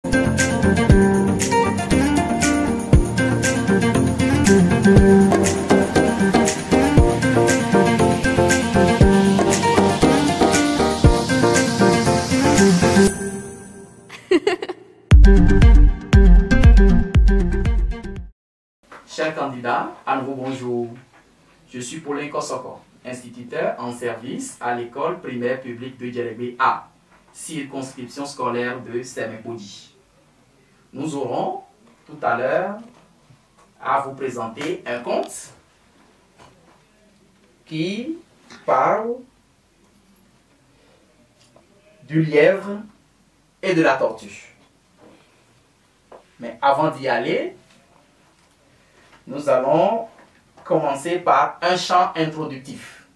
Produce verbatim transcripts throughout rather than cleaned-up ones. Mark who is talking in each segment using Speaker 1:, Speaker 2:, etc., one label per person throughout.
Speaker 1: Chers candidats, à nouveau bonjour. Je suis Paulin Kosoko, instituteur en service à l'école primaire publique de Djerebé A, circonscription scolaire de Sémé-Podi. Nous aurons tout à l'heure à vous présenter un conte qui parle du lièvre et de la tortue. Mais avant d'y aller, nous allons commencer par un chant introductif.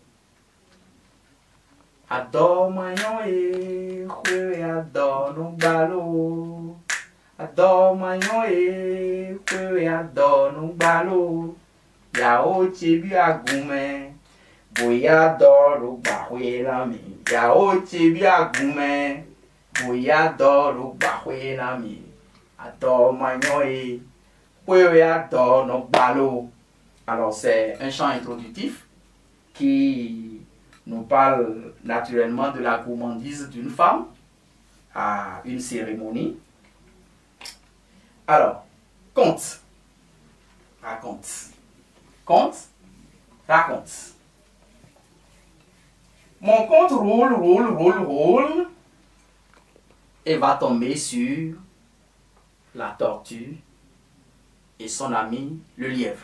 Speaker 1: Adore mayon e, kwe adore no balo. Adore mayon e, kwe adore no balo. Yao chebi agume, boya adore bahwe lami. Yao chebi agume, boya adore bahwe lami. Adore mayon e, kwe adore no balo. Alors, c'est un chant introductif qui nous parle naturellement de la gourmandise d'une femme à une cérémonie. Alors, conte, raconte, conte, raconte. Mon conte roule, roule, roule, roule et va tomber sur la tortue et son ami le lièvre.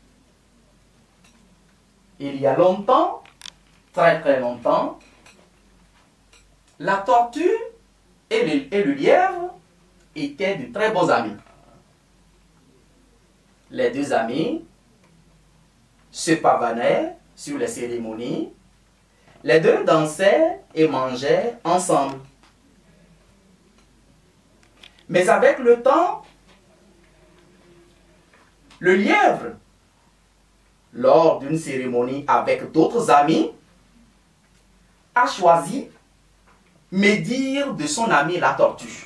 Speaker 1: Il y a longtemps, très très longtemps, la tortue et le, et le lièvre étaient de très bons amis. Les deux amis se pavanaient sur les cérémonies. Les deux dansaient et mangeaient ensemble. Mais avec le temps, le lièvre, lors d'une cérémonie avec d'autres amis, a choisi médire de son ami la tortue,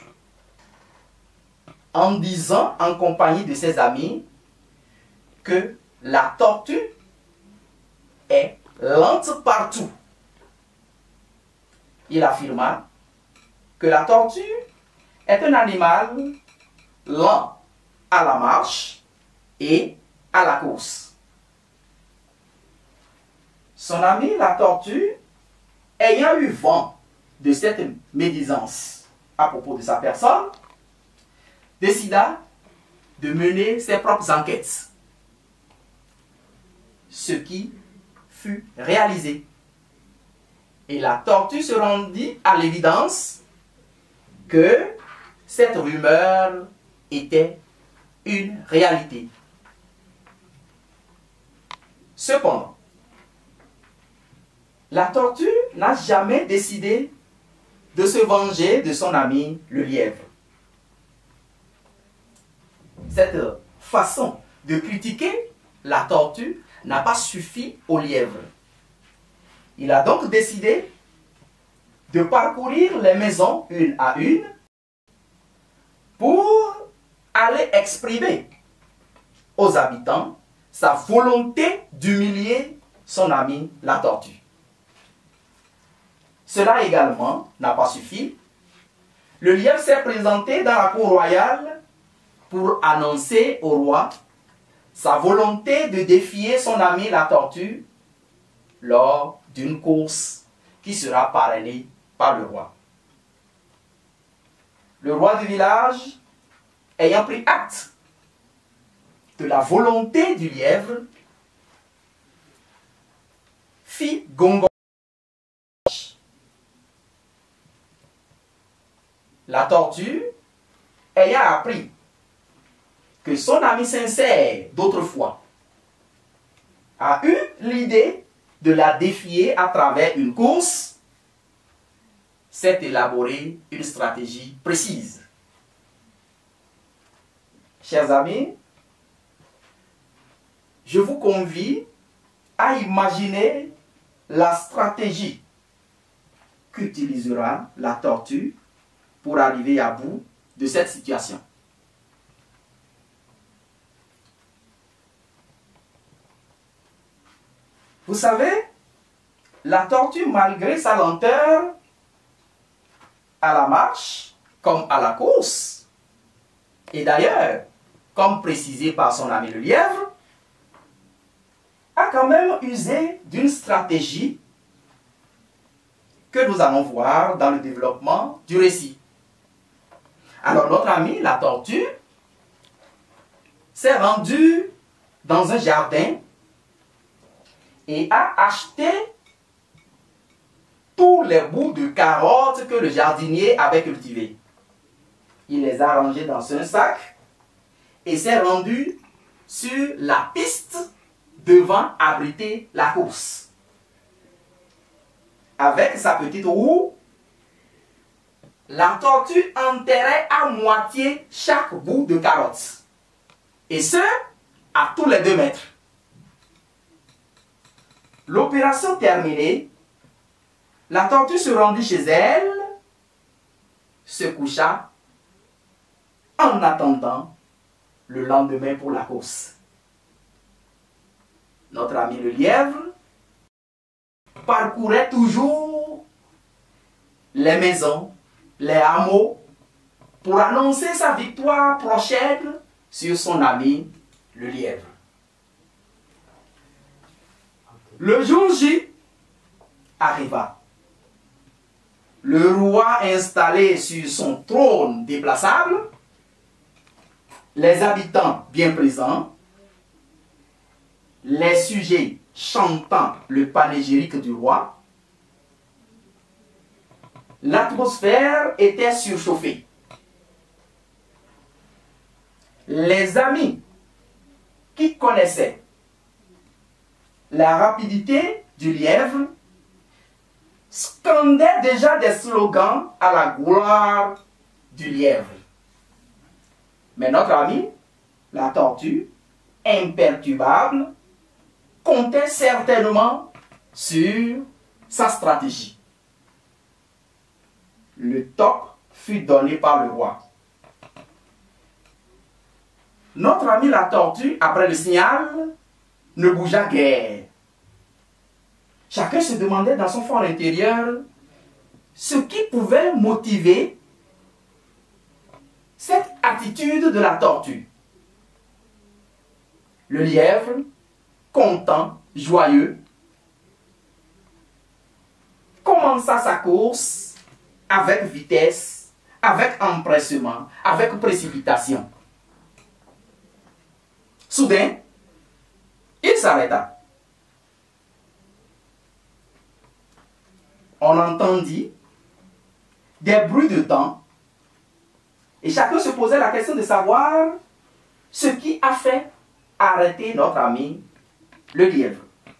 Speaker 1: en disant en compagnie de ses amis que la tortue est lente partout. Il affirma que la tortue est un animal lent à la marche et à la course. Son ami, la tortue, ayant eu vent de cette médisance à propos de sa personne, décida de mener ses propres enquêtes, ce qui fut réalisé. Et la tortue se rendit à l'évidence que cette rumeur était une réalité. Cependant, la tortue n'a jamais décidé de se venger de son ami le lièvre. Cette façon de critiquer la tortue n'a pas suffi au lièvre. Il a donc décidé de parcourir les maisons une à une pour aller exprimer aux habitants sa volonté d'humilier son ami la tortue. Cela également n'a pas suffi. Le lièvre s'est présenté dans la cour royale pour annoncer au roi sa volonté de défier son ami la tortue lors d'une course qui sera parrainée par le roi. Le roi du village, ayant pris acte de la volonté du lièvre, fit gongon. La tortue, ayant appris que son ami sincère d'autrefois a eu l'idée de la défier à travers une course, s'est élaboré une stratégie précise. Chers amis, je vous convie à imaginer la stratégie qu'utilisera la tortue pour arriver à bout de cette situation. Vous savez, la tortue, malgré sa lenteur à la marche, comme à la course, et d'ailleurs, comme précisé par son ami le lièvre, a quand même usé d'une stratégie que nous allons voir dans le développement du récit. Alors notre ami, la tortue, s'est rendue dans un jardin et a acheté tous les bouts de carottes que le jardinier avait cultivés. Il les a rangés dans un sac et s'est rendu sur la piste devant abriter la course. Avec sa petite roue, la tortue enterrait à moitié chaque bout de carotte. Et ce, à tous les deux mètres. L'opération terminée, la tortue se rendit chez elle, se coucha, en attendant le lendemain pour la course. Notre ami le lièvre parcourait toujours les maisons, les hameaux, pour annoncer sa victoire prochaine sur son ami le lièvre. Le jour J arriva. Le roi installé sur son trône déplaçable, les habitants bien présents, les sujets chantant le panégyrique du roi, l'atmosphère était surchauffée. Les amis qui connaissaient la rapidité du lièvre scandaient déjà des slogans à la gloire du lièvre. Mais notre ami, la tortue, imperturbable, comptait certainement sur sa stratégie. Le top fut donné par le roi. Notre ami la tortue, après le signal, ne bougea guère. Chacun se demandait dans son fort intérieur ce qui pouvait motiver cette attitude de la tortue. Le lièvre, content, joyeux, commença sa course avec vitesse, avec empressement, avec précipitation. Soudain, il s'arrêta. On entendit des bruits de dents et chacun se posait la question de savoir ce qui a fait arrêter notre ami le lièvre.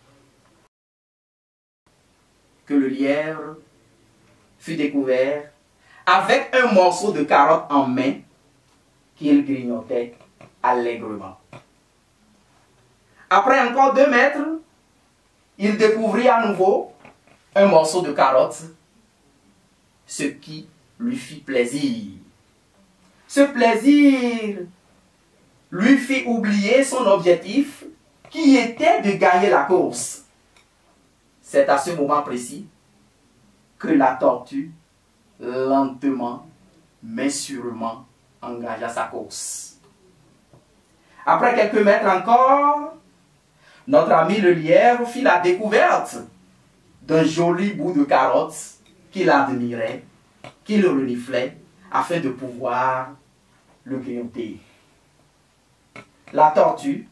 Speaker 1: Que le lièvre fut découvert avec un morceau de carotte en main qu'il grignotait allègrement. Après encore deux mètres, il découvrit à nouveau un morceau de carotte, ce qui lui fit plaisir. Ce plaisir lui fit oublier son objectif qui était de gagner la course. C'est à ce moment précis que la tortue, lentement mais sûrement, engagea sa course. Après quelques mètres encore, notre ami le lièvre fit la découverte d'un joli bout de carotte qu'il admirait, qu'il reniflait, afin de pouvoir le grignoter. La tortue,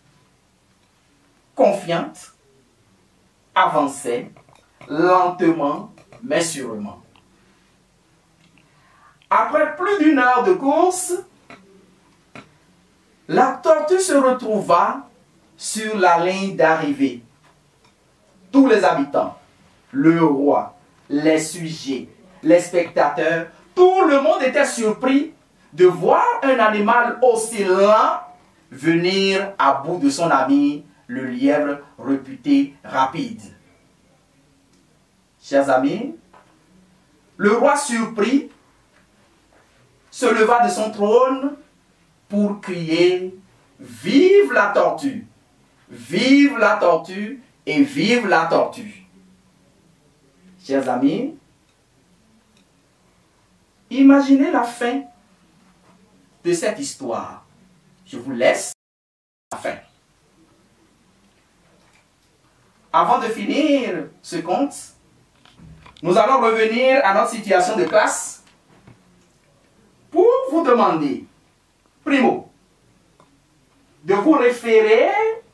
Speaker 1: confiante, avançait lentement mais sûrement. Après plus d'une heure de course, la tortue se retrouva sur la ligne d'arrivée. Tous les habitants, le roi, les sujets, les spectateurs, tout le monde était surpris de voir un animal aussi lent venir à bout de son ami, le lièvre réputé rapide. Chers amis, le roi surpris se leva de son trône pour crier « Vive la tortue! Vive la tortue et vive la tortue !» Chers amis, imaginez la fin de cette histoire. Je vous laisse la fin. Avant de finir ce conte, nous allons revenir à notre situation de classe pour vous demander, primo, de vous référer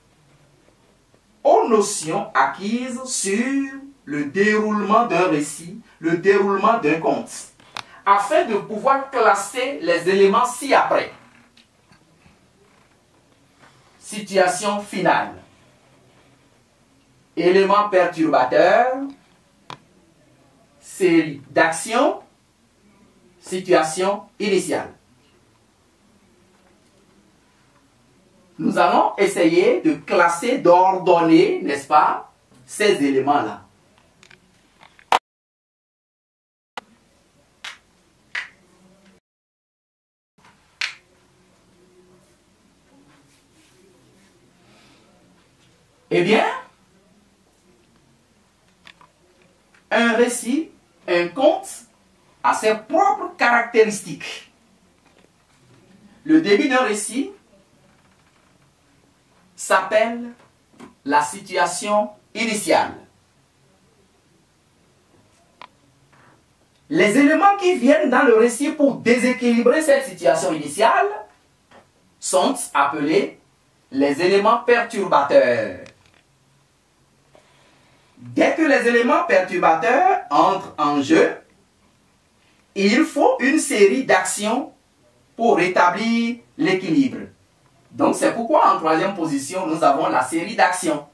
Speaker 1: aux notions acquises sur le déroulement d'un récit, le déroulement d'un conte, afin de pouvoir classer les éléments ci-après. Situation finale. Élément perturbateur. Série d'actions. Situation initiale. Nous allons essayer de classer, d'ordonner, n'est-ce pas, ces éléments-là. Eh bien, un récit, un conte, a ses propres caractéristiques. Le début d'un récit s'appelle la situation initiale. Les éléments qui viennent dans le récit pour déséquilibrer cette situation initiale sont appelés les éléments perturbateurs. Dès que les éléments perturbateurs entrent en jeu, il faut une série d'actions pour rétablir l'équilibre. Donc c'est pourquoi en troisième position, nous avons la série d'actions.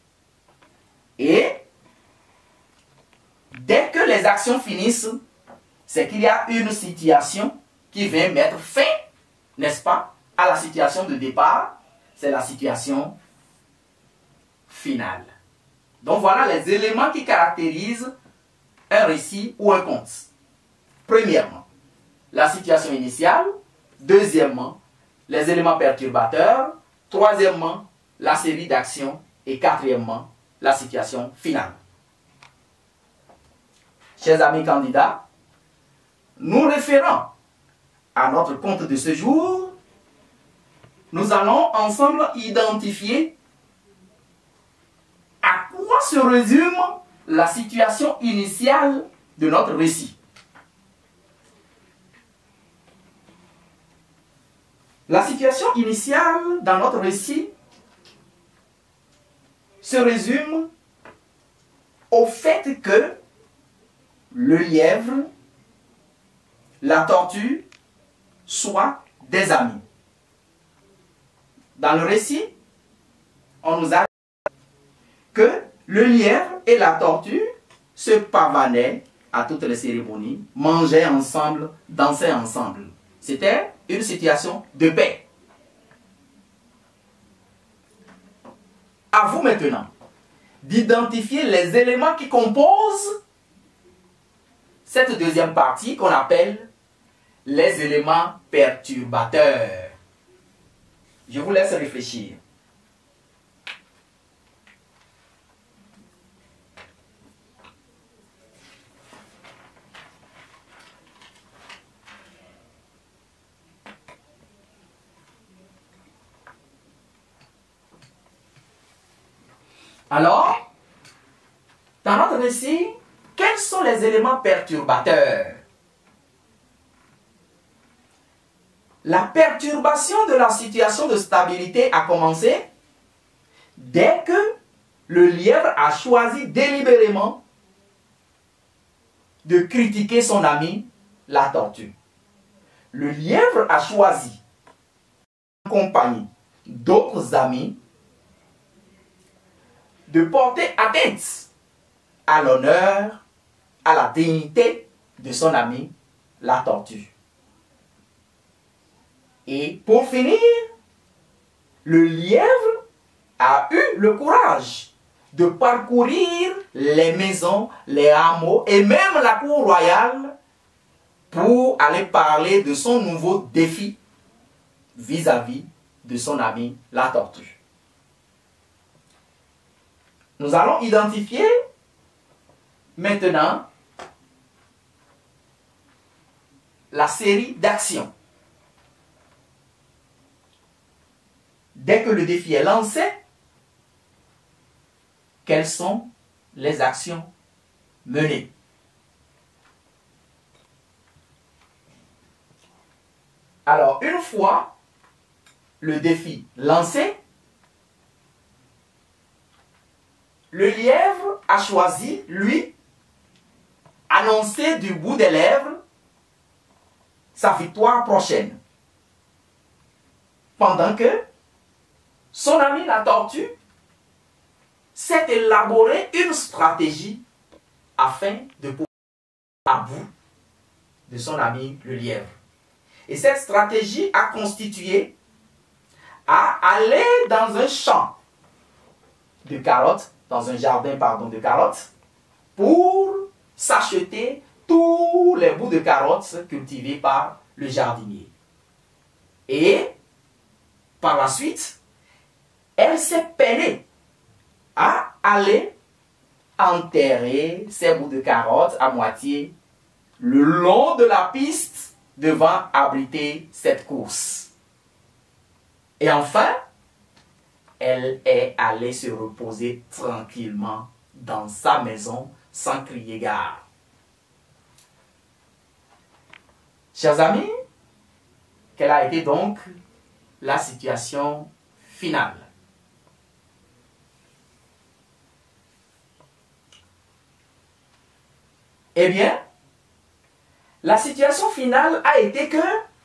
Speaker 1: Et dès que les actions finissent, c'est qu'il y a une situation qui vient mettre fin, n'est-ce pas, à la situation de départ. C'est la situation finale. Donc voilà les éléments qui caractérisent un récit ou un conte. Premièrement, la situation initiale. Deuxièmement, les éléments perturbateurs. Troisièmement, la série d'actions. Et quatrièmement, la situation finale. Chers amis candidats, nous référant à notre conte de ce jour, nous allons ensemble identifier à quoi se résume la situation initiale de notre récit. La situation initiale dans notre récit se résume au fait que le lièvre, la tortue soient des amis. Dans le récit, on nous a dit que le lièvre et la tortue se pavanaient à toutes les cérémonies, mangeaient ensemble, dansaient ensemble. C'était une situation de paix. À vous maintenant d'identifier les éléments qui composent cette deuxième partie qu'on appelle les éléments perturbateurs. Je vous laisse réfléchir. Alors, dans notre récit, quels sont les éléments perturbateurs? La perturbation de la situation de stabilité a commencé dès que le lièvre a choisi délibérément de critiquer son ami, la tortue. Le lièvre a choisi, en compagnie d'autres amis, de porter atteinte à l'honneur, à la dignité de son ami, la tortue. Et pour finir, le lièvre a eu le courage de parcourir les maisons, les hameaux et même la cour royale pour aller parler de son nouveau défi vis-à-vis de son ami la tortue. Nous allons identifier maintenant la série d'actions. Dès que le défi est lancé, quelles sont les actions menées? Alors, une fois le défi lancé, le lièvre a choisi, lui, annoncer du bout des lèvres sa victoire prochaine. Pendant que son ami la tortue s'est élaboré une stratégie afin de pouvoir à bout de son ami le lièvre. Et cette stratégie a consisté à aller dans un champ de carottes, dans un jardin, pardon, de carottes, pour s'acheter tous les bouts de carottes cultivés par le jardinier. Et, par la suite, elle s'est peinée à aller enterrer ces bouts de carottes à moitié le long de la piste devant abriter cette course. Et enfin, elle est allée se reposer tranquillement dans sa maison sans crier gare. Chers amis, quelle a été donc la situation finale? Eh bien, la situation finale a été que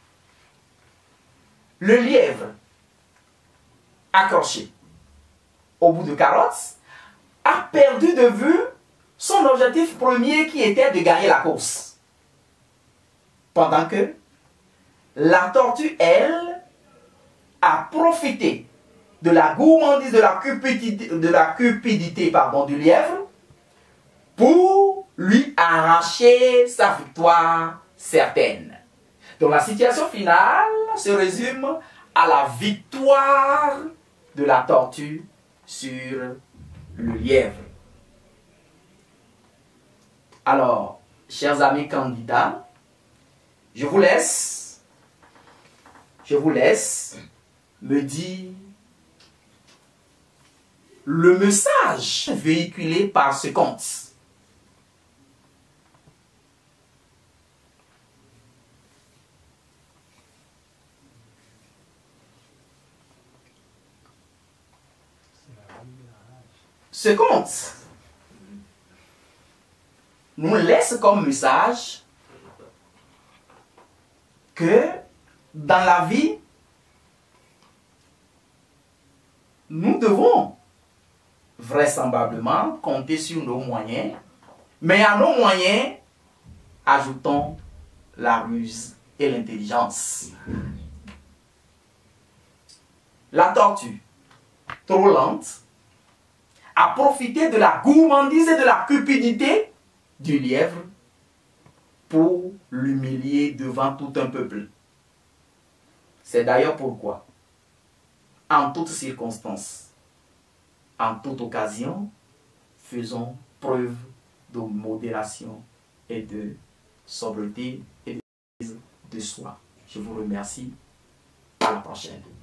Speaker 1: le lièvre accroché au bout de carottes a perdu de vue son objectif premier qui était de gagner la course. Pendant que la tortue, elle, a profité de la gourmandise, de la cupidité, de la cupidité pardon, du lièvre pour lui arracher sa victoire certaine. Donc la situation finale se résume à la victoire de la tortue sur le lièvre. Alors, chers amis candidats, je vous laisse, je vous laisse me dire le message véhiculé par ce conte. Ce conte nous laisse comme message que dans la vie, nous devons vraisemblablement compter sur nos moyens, mais à nos moyens, ajoutons la ruse et l'intelligence. La tortue, trop lente, a profité de la gourmandise et de la cupidité du lièvre pour l'humilier devant tout un peuple. C'est d'ailleurs pourquoi, en toutes circonstances, en toute occasion, faisons preuve de modération et de sobriété et de soi. Je vous remercie. À la prochaine.